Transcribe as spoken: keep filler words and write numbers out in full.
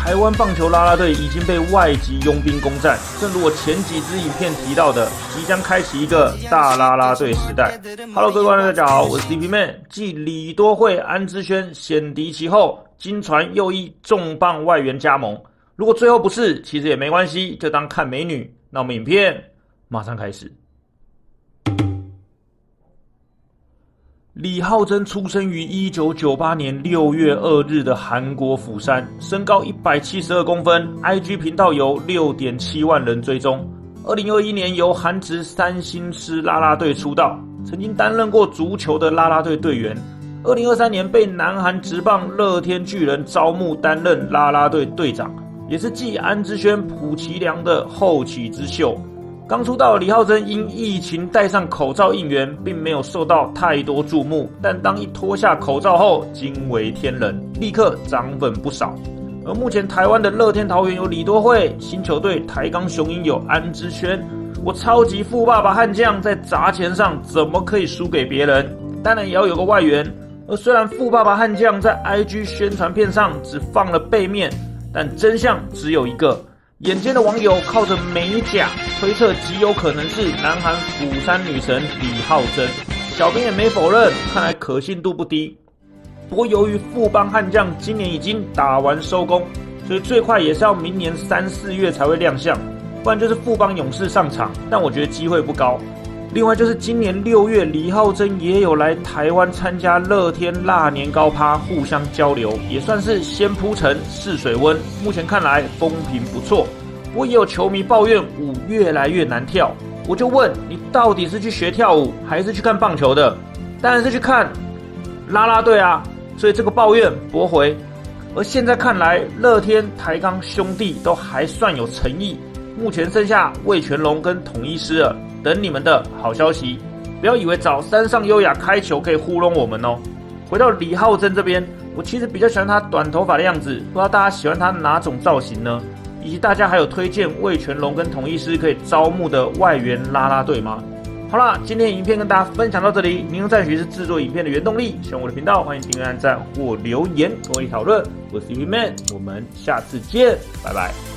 台湾棒球啦啦队已经被外籍佣兵攻占，正如我前几支影片提到的，即将开启一个大啦啦队时代。Hello， 各位观众，大家好，我是 C P Man。继李多惠、安之轩险敌其后，金传又一重磅外援加盟。如果最后不是，其实也没关系，就当看美女。那我们影片马上开始。李浩珍出生于一九九八年六月二日的韩国釜山，身高一百七十二公分 ，I G 频道有 六点七万人追踪。二零二一年由韩职三星狮啦啦队出道，曾经担任过足球的啦啦队队员。二零二三年被南韩职棒乐天巨人招募担任啦啦队队长，也是继安之轩、朴其良的后起之秀。刚出道的李浩珍因疫情戴上口罩应援，并没有受到太多注目，但当一脱下口罩后，惊为天人，立刻涨粉不少。而目前台湾的乐天桃园有李多惠，新球队台钢雄鹰有安之轩，我超级富爸爸悍将在砸钱上怎么可以输给别人？当然也要有个外援。而虽然富爸爸悍将在 I G 宣传片上只放了背面，但真相只有一个。眼尖的网友靠着美甲推测极有可能是南韩釜山女神李浩珍，小编也没否认，看来可信度不低。不过由于富邦悍将今年已经打完收工，所以最快也是要明年三四月才会亮相，不然就是富邦勇士上场，但我觉得机会不高。另外就是今年六月，李浩珍也有来台湾参加乐天辣年糕趴，互相交流，也算是先铺陈试水温。目前看来风评不错，不过也有球迷抱怨舞越来越难跳。我就问你，到底是去学跳舞，还是去看棒球的？当然是去看啦啦队啊！所以这个抱怨驳回。而现在看来，乐天、台钢兄弟都还算有诚意，目前剩下味全龙跟统一狮了。等你们的好消息，不要以为找山上优雅开球可以糊弄我们哦。回到李浩珍这边，我其实比较喜欢他短头发的样子，不知道大家喜欢他哪种造型呢？以及大家还有推荐味全龙跟统一狮可以招募的外援啦啦队吗？好啦，今天的影片跟大家分享到这里。您用赞许是制作影片的原动力，喜欢我的频道，欢迎订阅、按赞或留言跟我一起讨论。我是 C P Man， 我们下次见，拜拜。